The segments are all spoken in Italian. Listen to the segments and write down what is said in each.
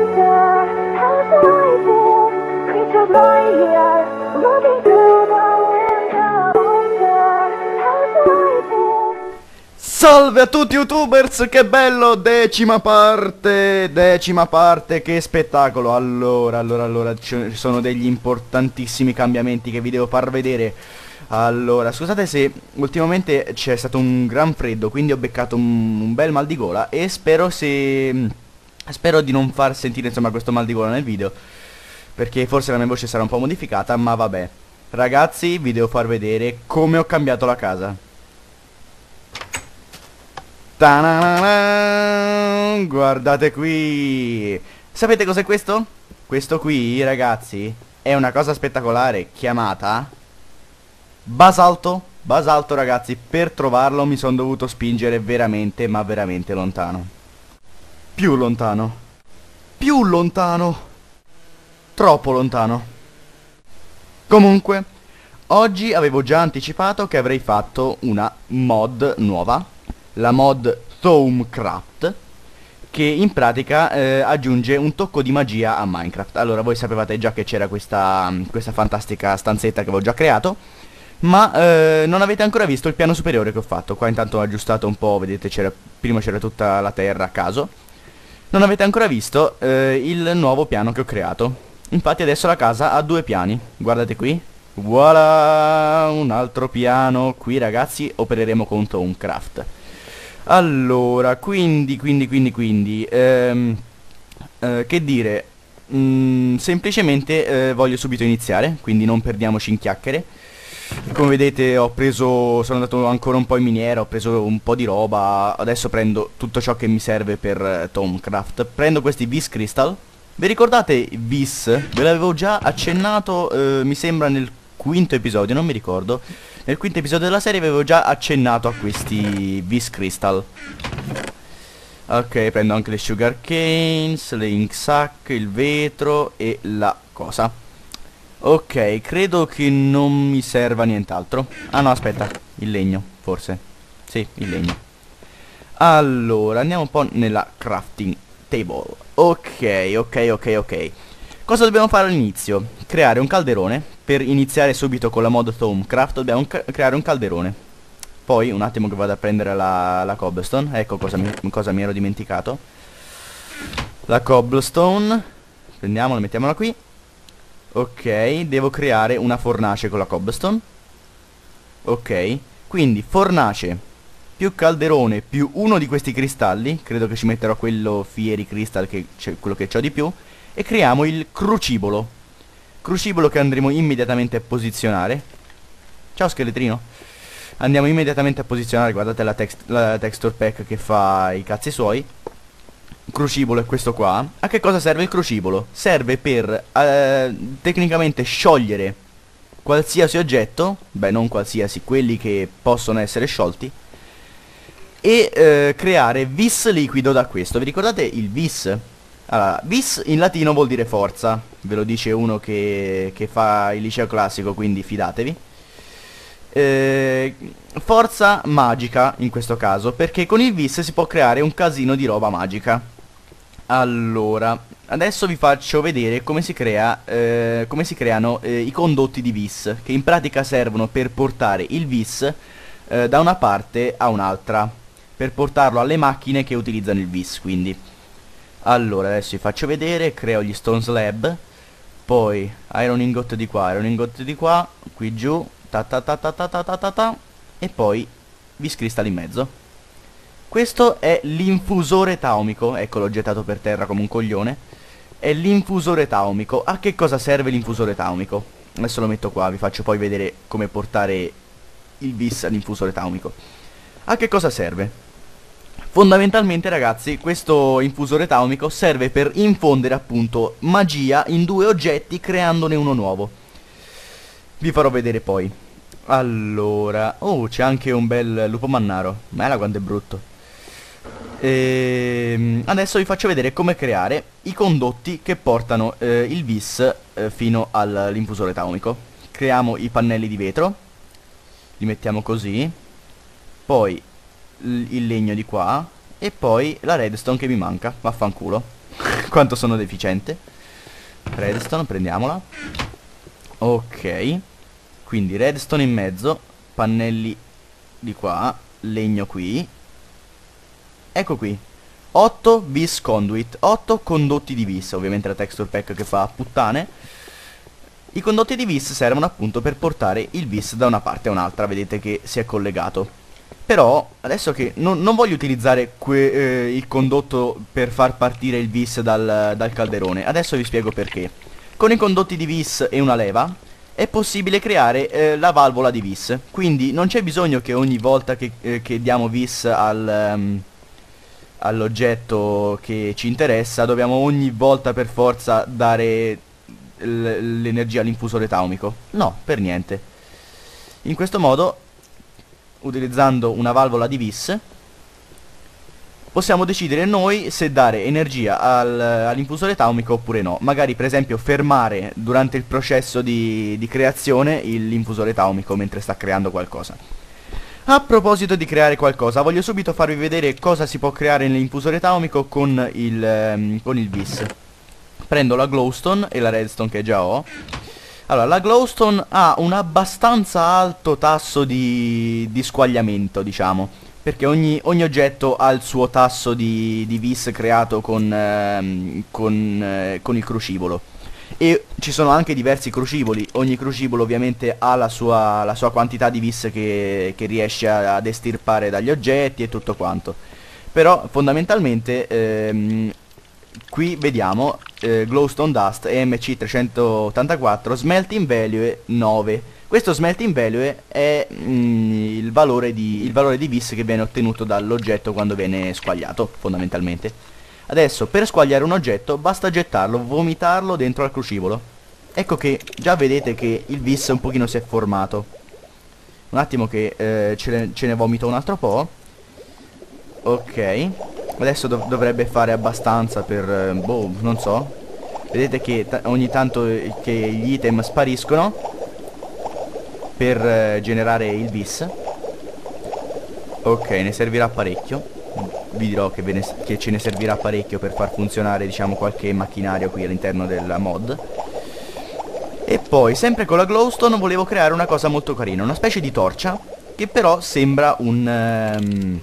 Salve a tutti youtubers, che bello, decima parte, che spettacolo. Allora, ci sono degli importantissimi cambiamenti che vi devo far vedere. Allora, scusate se ultimamente c'è stato un gran freddo, quindi ho beccato un bel mal di gola e spero di non far sentire insomma questo mal di gola nel video, perché forse la mia voce sarà un po' modificata, ma vabbè. Ragazzi, vi devo far vedere come ho cambiato la casa. Ta-na-na-na, guardate qui. Sapete cos'è questo? Questo qui, ragazzi, è una cosa spettacolare chiamata basalto. Basalto, ragazzi, per trovarlo mi sono dovuto spingere veramente, ma veramente lontano. Più lontano. Più lontano. Troppo lontano. Comunque, oggi avevo già anticipato che avrei fatto una mod nuova, la mod Thaumcraft, che in pratica aggiunge un tocco di magia a Minecraft. Allora, voi sapevate già che c'era questa fantastica stanzetta che avevo già creato, ma non avete ancora visto il piano superiore che ho fatto. Qua intanto ho aggiustato un po', vedete, prima c'era tutta la terra a caso. Non avete ancora visto il nuovo piano che ho creato. Infatti adesso la casa ha due piani, guardate qui. Voilà, un altro piano. Qui, ragazzi, opereremo con Thaumcraft. Allora, quindi che dire, semplicemente voglio subito iniziare, quindi non perdiamoci in chiacchiere. Come vedete sono andato ancora un po' in miniera, ho preso un po' di roba. Adesso prendo tutto ciò che mi serve per Thaumcraft. Prendo questi Vis Crystal. Vi ricordate Vis? Ve l'avevo già accennato, mi sembra nel quinto episodio, non mi ricordo. Nel quinto episodio della serie avevo già accennato a questi Vis Crystal. Ok, prendo anche le Sugar Canes, le Ink Sac, il vetro e la cosa. Ok, credo che non mi serva nient'altro. Ah no, aspetta, il legno, forse. Sì, il legno. Allora, andiamo un po' nella crafting table. Ok. Cosa dobbiamo fare all'inizio? Creare un calderone. Per iniziare subito con la mod Thaumcraft dobbiamo creare un calderone. Poi, un attimo che vado a prendere la cobblestone. Ecco cosa mi ero dimenticato. La cobblestone. Prendiamola, mettiamola qui. Ok, devo creare una fornace con la cobblestone. Ok, quindi fornace più calderone più uno di questi cristalli. Credo che ci metterò quello Fiery Crystal, che c'è quello che ho di più. E creiamo il crucibolo. Crucibolo che andremo immediatamente a posizionare. Ciao scheletrino. Andiamo immediatamente a posizionare. Guardate la texture pack che fa i cazzi suoi. Crucibolo è questo qua. A che cosa serve il crucibolo? Serve per tecnicamente sciogliere qualsiasi oggetto. Beh, non qualsiasi, quelli che possono essere sciolti. E creare vis liquido da questo. Vi ricordate il vis? Allora, vis in latino vuol dire forza. Ve lo dice uno che fa il liceo classico, quindi fidatevi. Forza magica in questo caso, perché con il vis si può creare un casino di roba magica. Allora, adesso vi faccio vedere come si creano i condotti di vis, che in pratica servono per portare il vis da una parte a un'altra, per portarlo alle macchine che utilizzano il vis, quindi. Allora, adesso vi faccio vedere, creo gli stone slab, poi iron ingot di qua, qui giù, e poi vis crystal in mezzo. Questo è l'infusore taumico. Ecco, l'ho gettato per terra come un coglione. È l'infusore taumico. A che cosa serve l'infusore taumico? Adesso lo metto qua, vi faccio poi vedere come portare il vis all'infusore taumico. A che cosa serve? Fondamentalmente, ragazzi, questo infusore taumico serve per infondere appunto magia in due oggetti, creandone uno nuovo. Vi farò vedere poi. Allora, oh, c'è anche un bel lupo mannaro. Ma quanto è brutto. Adesso vi faccio vedere come creare i condotti che portano il vis fino all'infusore taumico. Creiamo i pannelli di vetro, li mettiamo così, poi il legno di qua e poi la redstone che mi manca, vaffanculo. quanto sono deficiente. Redstone, prendiamola. Ok. Quindi redstone in mezzo, pannelli di qua, legno qui. Ecco qui. 8 vis conduit, 8 condotti di vis. Ovviamente la texture pack che fa puttane. I condotti di vis servono appunto per portare il vis da una parte a un'altra. Vedete che si è collegato. Però adesso che non voglio utilizzare il condotto per far partire il vis dal calderone. Adesso vi spiego perché. Con i condotti di vis e una leva è possibile creare la valvola di vis. Quindi non c'è bisogno che ogni volta che diamo vis all'oggetto che ci interessa dobbiamo ogni volta per forza dare l'energia all'infusore taumico. No, per niente. In questo modo, utilizzando una valvola di vis, possiamo decidere noi se dare energia all'infusore taumico oppure no. Magari per esempio fermare durante il processo di creazione l'infusore taumico mentre sta creando qualcosa. A proposito di creare qualcosa, voglio subito farvi vedere cosa si può creare nell'infusore taumico con il vis. Prendo la glowstone e la redstone che già ho. Allora, la glowstone ha un abbastanza alto tasso di squagliamento, diciamo, perché ogni oggetto ha il suo tasso di vis creato con il crucibolo. E ci sono anche diversi cruciboli. Ogni crucibolo ovviamente ha la sua quantità di vis che riesce ad estirpare dagli oggetti e tutto quanto. Però fondamentalmente qui vediamo glowstone dust EMC384 smelting value 9. Questo smelting value è il valore di vis che viene ottenuto dall'oggetto quando viene squagliato, fondamentalmente. Adesso per squagliare un oggetto basta gettarlo, vomitarlo dentro al crucibolo. Ecco che già vedete che il vis un pochino si è formato. Un attimo che ce ne vomito un altro po'. Ok. Adesso dovrebbe fare abbastanza per... boh, non so. Vedete che ogni tanto che gli item spariscono per generare il vis. Ok, ne servirà parecchio. Vi dirò che ce ne servirà parecchio per far funzionare, diciamo, qualche macchinario qui all'interno della mod. E poi, sempre con la glowstone, volevo creare una cosa molto carina, una specie di torcia, che però sembra una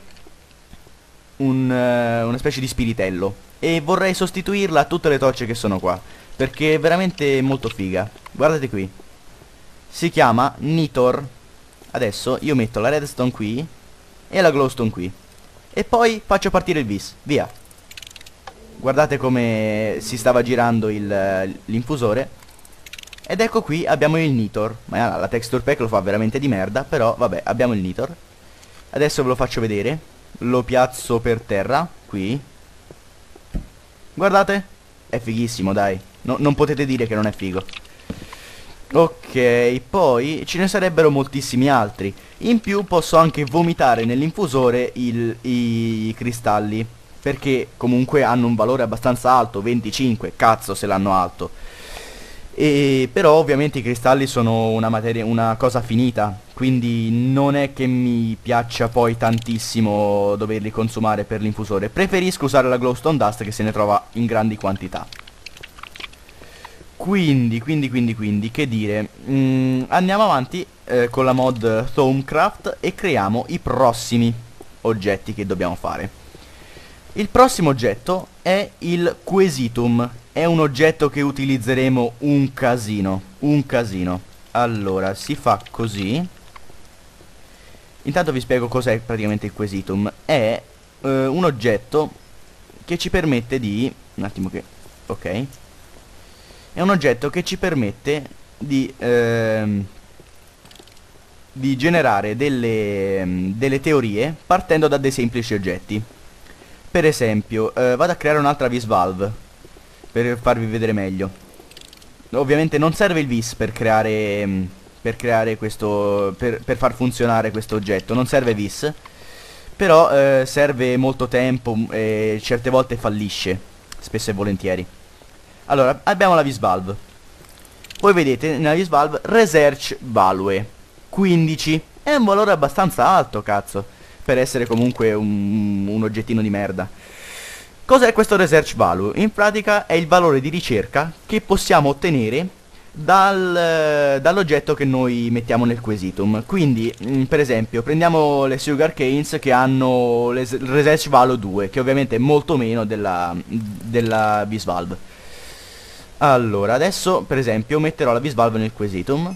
specie di spiritello. E vorrei sostituirla a tutte le torce che sono qua, perché è veramente molto figa. Guardate qui. Si chiama Nitor. Adesso io metto la redstone qui e la glowstone qui. E poi faccio partire il vis, via. Guardate come si stava girando l'infusore. Ed ecco qui abbiamo il Nitor. Ma la texture pack lo fa veramente di merda, però vabbè, abbiamo il Nitor. Adesso ve lo faccio vedere. Lo piazzo per terra, qui. Guardate, è fighissimo, dai. Non potete dire che non è figo. Ok, poi ce ne sarebbero moltissimi altri. In più posso anche vomitare nell'infusore i cristalli, perché comunque hanno un valore abbastanza alto, 25, cazzo se l'hanno alto. E però ovviamente i cristalli sono una cosa finita, quindi non è che mi piaccia poi tantissimo doverli consumare per l'infusore. Preferisco usare la glowstone dust che se ne trova in grandi quantità. Quindi, che dire, andiamo avanti con la mod Thaumcraft e creiamo i prossimi oggetti che dobbiamo fare. Il prossimo oggetto è il Quesitum, è un oggetto che utilizzeremo un casino. Allora, si fa così. Intanto vi spiego cos'è praticamente il Quesitum. È un oggetto che ci permette di... un attimo che... ok. È un oggetto che ci permette di generare delle teorie partendo da dei semplici oggetti. Per esempio, vado a creare un'altra vis valve per farvi vedere meglio. Ovviamente non serve il vis per creare questo, per far funzionare questo oggetto. Non serve vis, però serve molto tempo e certe volte fallisce, spesso e volentieri. Allora, abbiamo la vis valve. Voi vedete nella vis valve research value 15. È un valore abbastanza alto, cazzo, per essere comunque un oggettino di merda. Cos'è questo research value? In pratica è il valore di ricerca che possiamo ottenere dall'oggetto che noi mettiamo nel quesitum. Quindi, per esempio, prendiamo le sugar canes che hanno il research value 2, che ovviamente è molto meno della bisvalve. Allora, adesso, per esempio, metterò la bisvalve nel quesitum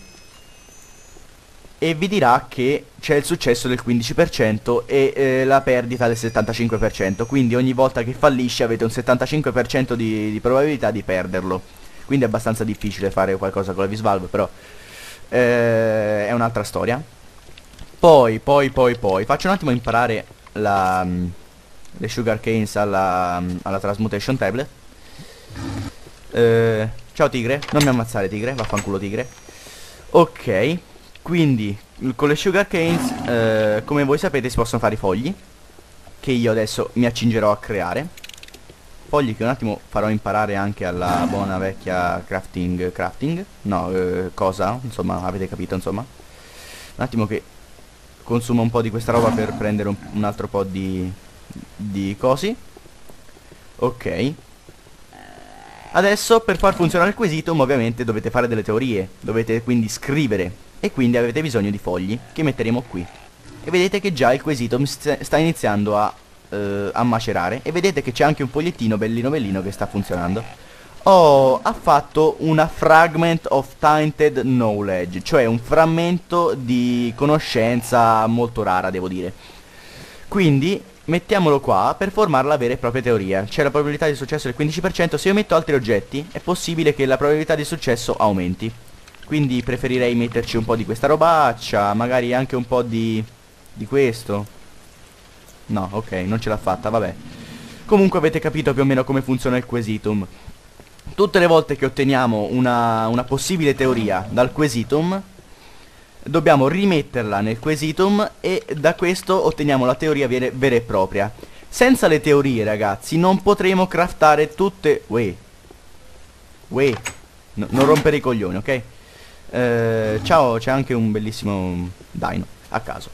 e vi dirà che c'è il successo del 15% e la perdita del 75%. Quindi ogni volta che fallisce avete un 75% di probabilità di perderlo. Quindi è abbastanza difficile fare qualcosa con la Visvalve, però è un'altra storia. Poi faccio un attimo imparare le sugar canes alla transmutation tablet. Ciao tigre, non mi ammazzare tigre, vaffanculo tigre. Ok, quindi con le sugar canes come voi sapete si possono fare i fogli, che io adesso mi accingerò a creare. Fogli che un attimo farò imparare anche alla buona vecchia crafting. No, cosa, insomma, avete capito, insomma. Un attimo che consumo un po' di questa roba per prendere un altro po' di cosi. Ok. Adesso per far funzionare il quesito ovviamente dovete fare delle teorie. Dovete quindi scrivere. E quindi avete bisogno di fogli che metteremo qui. E vedete che già il quesito sta iniziando a macerare. E vedete che c'è anche un fogliettino bellino che sta funzionando. Ha fatto una fragment of tainted knowledge, cioè un frammento di conoscenza molto rara, devo dire. Quindi mettiamolo qua per formare la vera e propria teoria. C'è la probabilità di successo del 15%. Se io metto altri oggetti è possibile che la probabilità di successo aumenti. Quindi preferirei metterci un po' di questa robaccia, magari anche un po' di questo. No, ok, non ce l'ha fatta, vabbè. Comunque avete capito più o meno come funziona il quesitum. Tutte le volte che otteniamo una possibile teoria dal quesitum, dobbiamo rimetterla nel quesitum e da questo otteniamo la teoria vera e propria. Senza le teorie, ragazzi, non potremo craftare tutte... No, non rompere i coglioni, ok? Ciao, c'è anche un bellissimo dino a caso.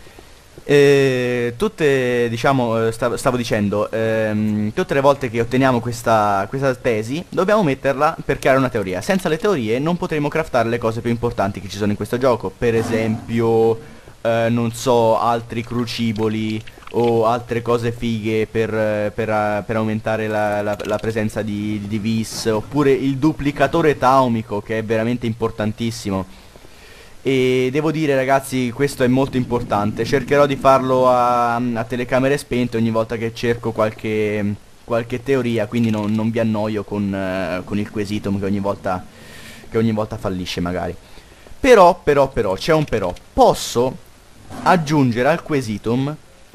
Tutte, diciamo, stavo dicendo, tutte le volte che otteniamo questa tesi, dobbiamo metterla per creare una teoria. Senza le teorie non potremo craftare le cose più importanti che ci sono in questo gioco. Per esempio, non so, altri cruciboli o altre cose fighe per aumentare la presenza di vis. Oppure il duplicatore taumico, che è veramente importantissimo. E devo dire, ragazzi, questo è molto importante. Cercherò di farlo a telecamere spente ogni volta che cerco qualche teoria, quindi non vi annoio con il quesitum che ogni volta fallisce magari. Però, c'è un però. Posso aggiungere al quesitum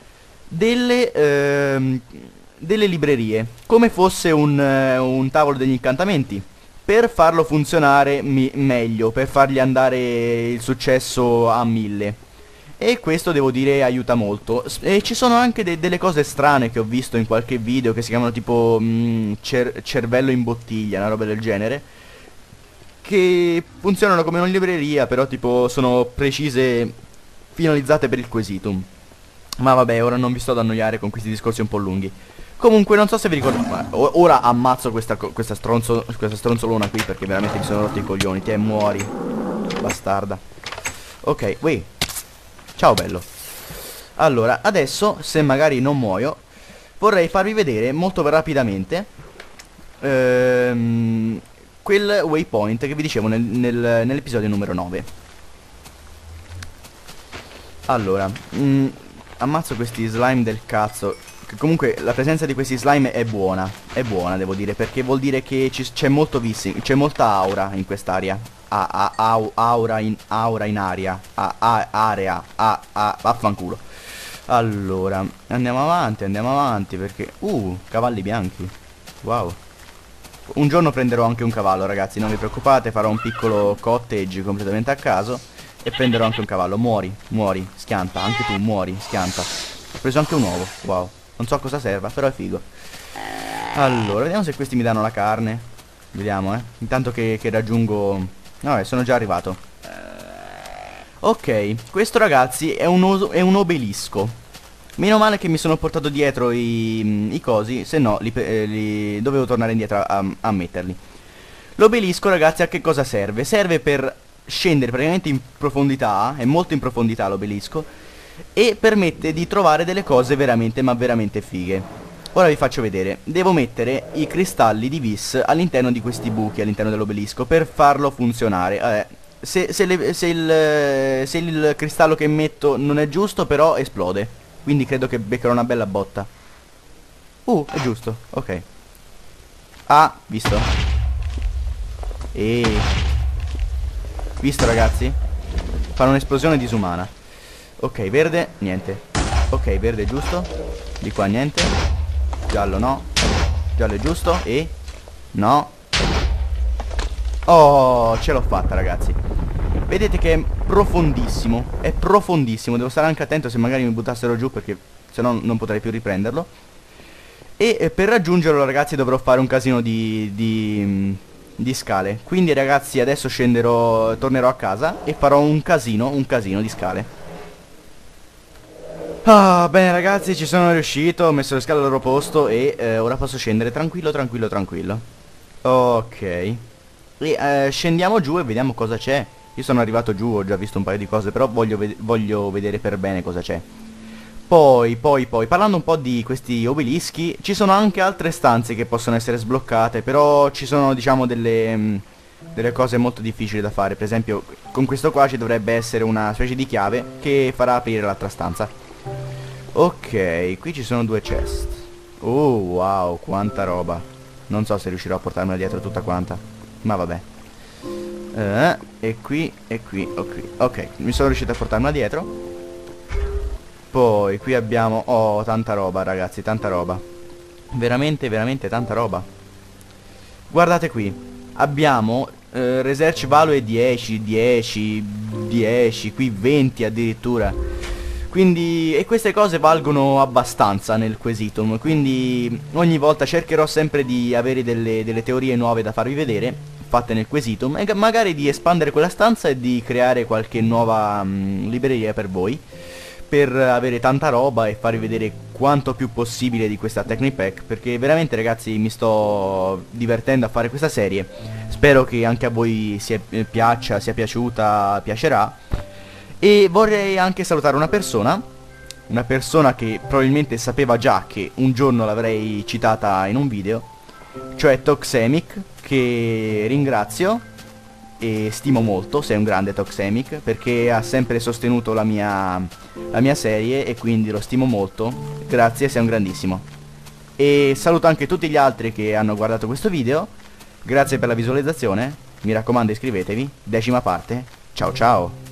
delle librerie, come fosse un tavolo degli incantamenti, per farlo funzionare meglio, per fargli andare il successo a 1000. E questo devo dire aiuta molto. E ci sono anche delle cose strane che ho visto in qualche video che si chiamano tipo cervello in bottiglia, una roba del genere, che funzionano come una libreria, però tipo sono precise, finalizzate per il quesitum. Ma vabbè, ora non vi sto ad annoiare con questi discorsi un po' lunghi. Comunque non so se vi ricordate. Ora ammazzo questa stronzolona qui, perché veramente mi sono rotti i coglioni. Te muori, bastarda. Ok, ciao bello. Allora, adesso, se magari non muoio, vorrei farvi vedere molto rapidamente quel waypoint che vi dicevo nell'episodio numero 9. Allora, ammazzo questi slime del cazzo. Che comunque la presenza di questi slime è buona, devo dire, perché vuol dire che c'è molto vissing, c'è molta aura in quest'area. Aura in aria. Vaffanculo. Allora, andiamo avanti perché... cavalli bianchi. Wow. Un giorno prenderò anche un cavallo, ragazzi, non vi preoccupate, farò un piccolo cottage completamente a caso e prenderò anche un cavallo. Muori, schianta, anche tu muori, schianta. Ho preso anche un uovo, wow. Non so a cosa serva, però è figo. Allora, vediamo se questi mi danno la carne. Vediamo, intanto che raggiungo... Vabbè, sono già arrivato. Ok, questo, ragazzi, è un obelisco. Meno male che mi sono portato dietro i cosi, se no dovevo tornare indietro a metterli. L'obelisco, ragazzi, a che cosa serve? Serve per scendere praticamente in profondità, è molto in profondità l'obelisco, e permette di trovare delle cose veramente, ma veramente fighe. Ora vi faccio vedere. Devo mettere i cristalli di vis all'interno di questi buchi, all'interno dell'obelisco, per farlo funzionare. Se il cristallo che metto non è giusto, però esplode. Quindi credo che beccherò una bella botta. È giusto, ok. Ah, visto? Visto, ragazzi? Fa un'esplosione disumana. Ok, verde, niente. Ok, verde giusto. Di qua niente. Giallo no. Giallo è giusto. E no. Oh, ce l'ho fatta, ragazzi. Vedete che è profondissimo. È profondissimo. Devo stare anche attento se magari mi buttassero giù, perché se no non potrei più riprenderlo. E per raggiungerlo, ragazzi, dovrò fare un casino di scale. Quindi, ragazzi, adesso scenderò, tornerò a casa e farò un casino di scale. Ah, bene, ragazzi, ci sono riuscito. Ho messo le scale al loro posto e ora posso scendere tranquillo, tranquillo, tranquillo. Ok. E scendiamo giù e vediamo cosa c'è. Io sono arrivato giù, ho già visto un paio di cose, però voglio vedere per bene cosa c'è. Poi, parlando un po' di questi obelischi, ci sono anche altre stanze che possono essere sbloccate, però ci sono, diciamo, delle cose molto difficili da fare. Per esempio, con questo qua ci dovrebbe essere una specie di chiave che farà aprire l'altra stanza. Ok, qui ci sono due chest. Wow, quanta roba. Non so se riuscirò a portarmela dietro tutta quanta, ma vabbè. E qui, ok, mi sono riuscito a portarmela dietro. Poi qui abbiamo... Oh, tanta roba, ragazzi, tanta roba. Veramente, veramente tanta roba. Guardate qui. Abbiamo research value 10, 10, 10, qui 20 addirittura. Quindi... E queste cose valgono abbastanza nel Quesitum. Quindi ogni volta cercherò sempre di avere delle teorie nuove da farvi vedere, fatte nel Quesitum, e magari di espandere quella stanza e di creare qualche nuova libreria per voi, per avere tanta roba e farvi vedere quanto più possibile di questa Technipack, perché veramente, ragazzi, mi sto divertendo a fare questa serie. Spero che anche a voi sia piaciuta, piacerà. E vorrei anche salutare una persona che probabilmente sapeva già che un giorno l'avrei citata in un video, cioè Toxemic, che ringrazio e stimo molto. Sei un grande, Toxemic, perché ha sempre sostenuto la mia serie e quindi lo stimo molto. Grazie, sei un grandissimo. E saluto anche tutti gli altri che hanno guardato questo video. Grazie per la visualizzazione. Mi raccomando, iscrivetevi. 10ª parte. Ciao ciao.